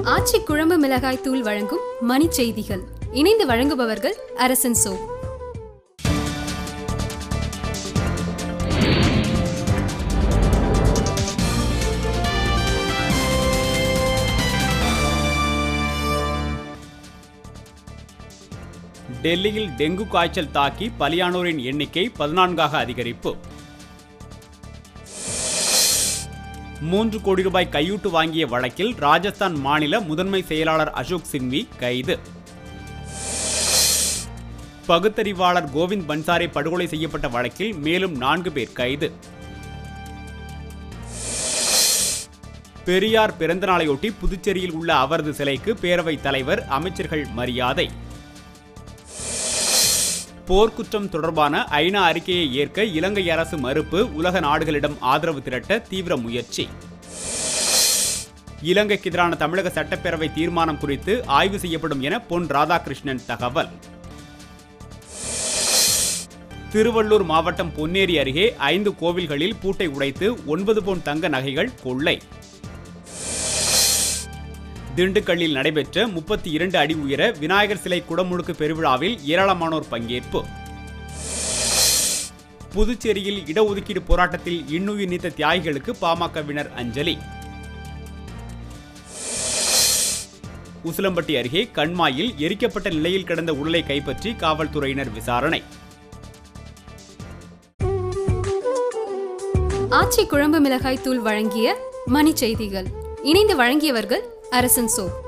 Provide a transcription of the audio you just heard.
ஆச்சி குழம்பு மிளகாய் தூள் வழங்கும் மணி செய்திகள். இணைந்து வழங்குபவர்கள் அரசன் சோ. டெல்லியில் டெங்கு காய்ச்சல் தாக்கி பலியானோரின் எண்ணிக்கை 14ஆக அதிகரிப்பு. 3 கோடி ரூபாய் கையூட்டு வாங்கிய வழக்கில் ராஜஸ்தான் மாநில முதன்மை செயலாளர் அசோக் சிங்வி கைது. பகுத்தறிவாளர் கோவிந்த் பன்சாரே படுகொலை செய்யப்பட்ட வழக்கில் மேலும் 4 பேர் கைது. பெரியார் பிறந்த நாளையொட்டி புதுச்சேரியில் உள்ள அவரது சிலைக்கு பேரவைத் தலைவர், அமைச்சர்கள் மரியாதை. போர்க்குற்றம் தொடர்பான ஐநா அறிக்கையை ஏற்க இலங்கை அரசு மறுப்பு. உலக நாடுகளிடம் ஆதரவு திரட்ட தீவிர முயற்சி. இலங்கைக்கு எதிரான தமிழக சட்டப்பேரவை தீர்மானம் குறித்து ஆய்வு செய்யப்படும் என பொன் ராதாகிருஷ்ணன் தகவல். திருவள்ளூர் மாவட்டம் பொன்னேரி அருகே 5 கோவில்களில் பூட்டை உடைத்து 9 பவுன் தங்க நகைகள் கொள்ளை. திண்டுக்கல்லில் நடைபெற்ற 32 அடி உயர விநாயகர் சிலை குடமுழுக்கு பெருவிழாவில் ஏராளமானோர் பங்கேற்பு. புதுச்சேரியில் இடஒதுக்கீடு போராட்டத்தில் இன்னுயிர் நீத்த தியாகிகளுக்கு பாமகவினர் அஞ்சலி. உசிலம்பட்டி அருகே கண்மாயில் எரிக்கப்பட்ட நிலையில் கிடந்த உடலை கைப்பற்றி காவல்துறையினர் விசாரணை. ஆச்சி குழம்பு மிளகாய் தூள் வழங்கிய மணி செய்திகள். இணைந்து வழங்கியவர்கள் அரசன் சோ.